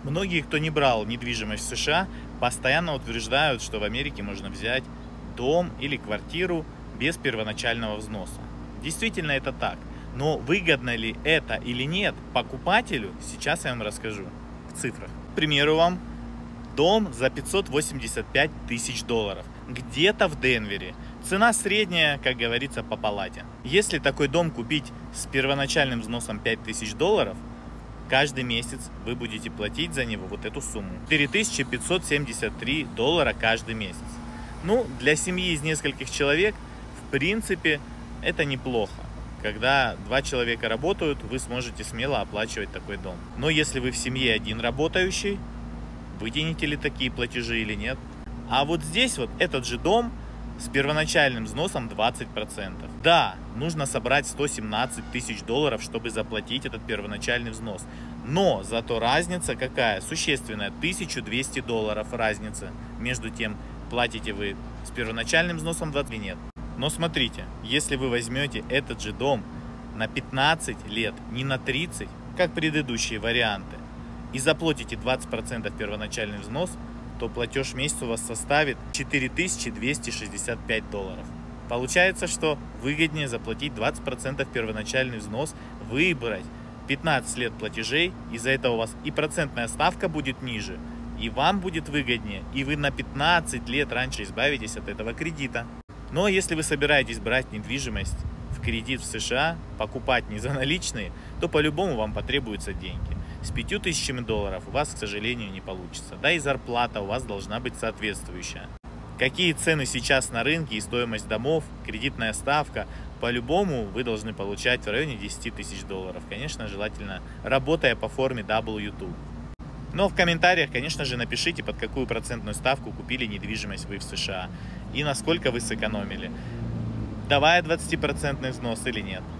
Многие, кто не брал недвижимость в США, постоянно утверждают, что в Америке можно взять дом или квартиру без первоначального взноса. Действительно это так. Но выгодно ли это или нет покупателю, сейчас я вам расскажу в цифрах. К примеру, вам дом за 585 тысяч долларов. Где-то в Денвере. Цена средняя, как говорится, по палате. Если такой дом купить с первоначальным взносом 5000 долларов, каждый месяц вы будете платить за него вот эту сумму. 4573 доллара каждый месяц. Ну, для семьи из нескольких человек, в принципе, это неплохо. Когда два человека работают, вы сможете смело оплачивать такой дом. Но если вы в семье один работающий, вытянете ли такие платежи или нет? А вот здесь вот этот же дом с первоначальным взносом 20%. Да, нужно собрать 117 тысяч долларов, чтобы заплатить этот первоначальный взнос. Но зато разница какая? Существенная. 1200 долларов разница между тем, платите вы с первоначальным взносом 20 или нет. Но смотрите, если вы возьмете этот же дом на 15 лет, не на 30, как предыдущие варианты, и заплатите 20% первоначальный взнос, то платеж в месяц у вас составит 4265 долларов. Получается, что выгоднее заплатить 20% первоначальный взнос, выбрать 15 лет платежей, из-за этого у вас и процентная ставка будет ниже, и вам будет выгоднее, и вы на 15 лет раньше избавитесь от этого кредита. Но если вы собираетесь брать недвижимость в кредит в США, покупать не за наличные, то по-любому вам потребуются деньги. С 5000 долларов у вас, к сожалению, не получится. Да и зарплата у вас должна быть соответствующая. Какие цены сейчас на рынке и стоимость домов, кредитная ставка, по-любому вы должны получать в районе 10 тысяч долларов. Конечно, желательно работая по форме W2. Но в комментариях, конечно же, напишите, под какую процентную ставку купили недвижимость вы в США и насколько вы сэкономили, давая 20% взнос или нет.